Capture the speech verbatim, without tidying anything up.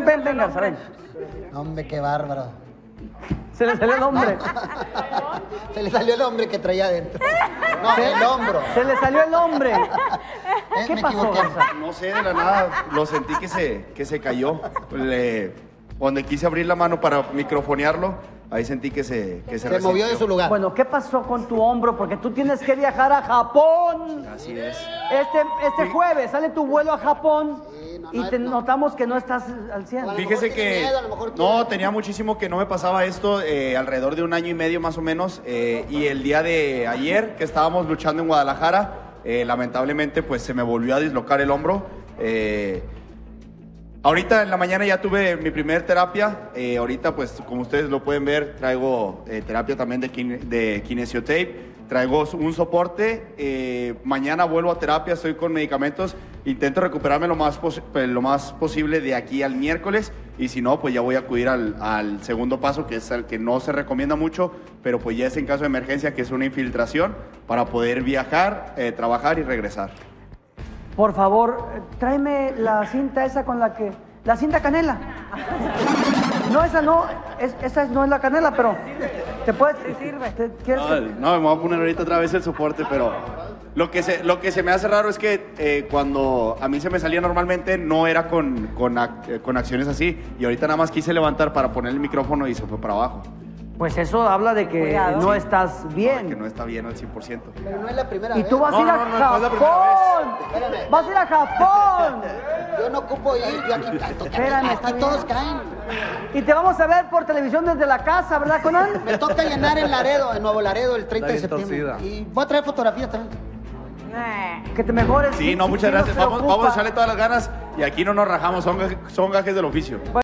ven, ven, ven, Garza, ven. Hombre, qué bárbaro. Se le salió el hombre. Se le salió el hombre que traía adentro. No, Se- el hombro. Se le salió el hombre. Eh, ¿Qué me pasó, equivoqué. Garza? No sé, de la nada, lo sentí que se, que se cayó. Le, donde quise abrir la mano para microfonearlo, ahí sentí que se que se, Se movió de resintió. su lugar. Bueno, ¿qué pasó con tu hombro? Porque tú tienes que viajar a Japón. Así es. Este, este jueves sale tu vuelo a Japón Sí, no, y no, te no. notamos que no estás al cien. A lo Fíjese mejor tiene que miedo, a lo mejor no, quiere- tenía muchísimo que no me pasaba esto, eh, alrededor de un año y medio más o menos, eh, y el día de ayer que estábamos luchando en Guadalajara, eh, lamentablemente pues se me volvió a dislocar el hombro. eh, ahorita en la mañana ya tuve mi primer terapia, eh, ahorita pues como ustedes lo pueden ver traigo eh, terapia también de, kin- de kinesiotape, traigo un soporte, eh, mañana vuelvo a terapia, estoy con medicamentos, intento recuperarme lo más, pos- pues, lo más posible de aquí al miércoles y si no, pues ya voy a acudir al, al segundo paso, que es el que no se recomienda mucho, pero pues ya es en caso de emergencia, que es una infiltración para poder viajar, eh, trabajar y regresar. Por favor, eh, tráeme la cinta esa con la que... La cinta canela. No, esa no, es- esa no es la canela, pero... ¿Te puedes...? ¿Te sirve? ¿Te- ¿Quieres No, que- no, me voy a poner ahorita otra vez el soporte, pero lo que se, lo que se me hace raro es que eh, cuando a mí se me salía normalmente no era con, con, ac- eh, con acciones así y ahorita nada más quise levantar para poner el micrófono y se fue para abajo. Pues eso habla de que Cuidado. no estás bien. Que no está bien al cien por ciento. Pero no es la primera Y vez. tú vas a ir No, a no, no, no es la primera Japón. Espérame. Vas a ir a Japón. Yo no ocupo ir, yo aquí canto. Espérame, está Aquí bien. todos caen. Y te vamos a ver por televisión desde la casa, ¿verdad, Conan? Me toca llenar en Laredo, en Nuevo Laredo, el treinta de Está bien septiembre. torcida. Y voy a traer fotografías también. Eh. Que te mejores. Sí, no, muchas nos gracias. Vamos, preocupa. vamos a echarle todas las ganas y aquí no nos rajamos, son, gajes- son gajes del oficio.